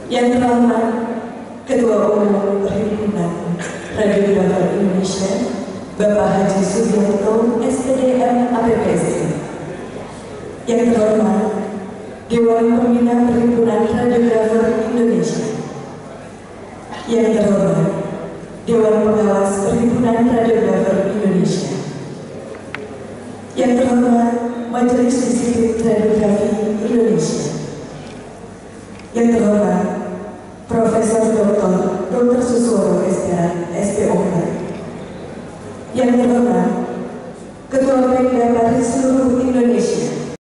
Yang terhormat Ketua Umum Perhimpunan Radiografer Indonesia, Bapak Haji Sugiarto, SPDM APPSI. Yang terhormat Dewan Pembina Perhimpunan Radiografer Indonesia. Yang terhormat Dewan Pengawas Perhimpunan Radiografer Indonesia. Yang terhormat Majelis Disiplin Radiografer